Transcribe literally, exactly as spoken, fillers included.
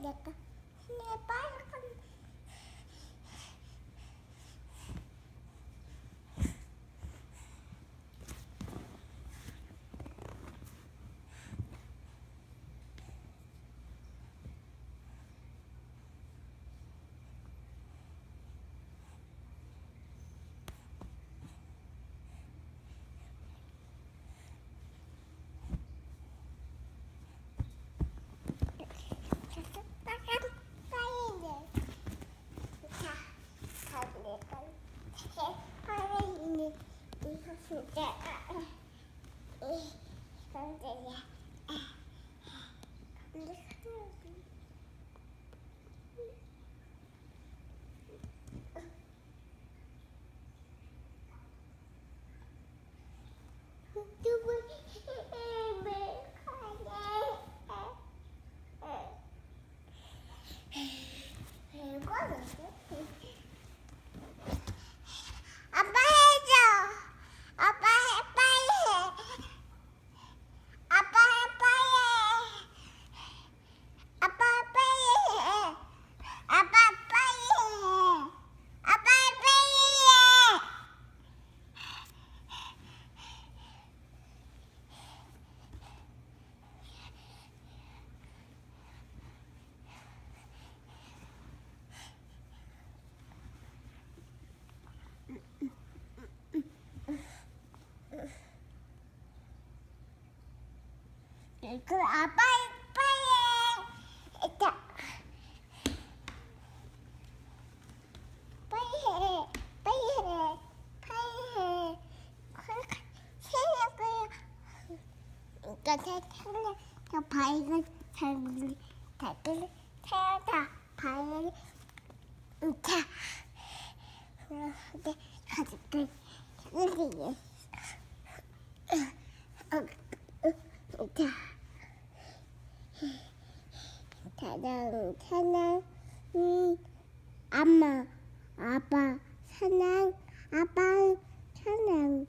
내가 손에 빨간 진짜 이건데야. 근데 아빠 해줘. 아빠 해, 빨리 해. 아빠 해, 빨리 해. 아빠 빨리 해. 아빠 빨리 해. 아빠 빨리 해. 그 아빠 빨리 해. 자, 빨리 해. 빨리 해. 빨리 해. 새는 거야. 그러니까 새는 저 밝은 색을 색을 새다 밝은 자. 그런데 가족들 쓰리에 자. 사랑, 사랑, 음, 엄마, 아빠, 사랑, 아빠, 사랑.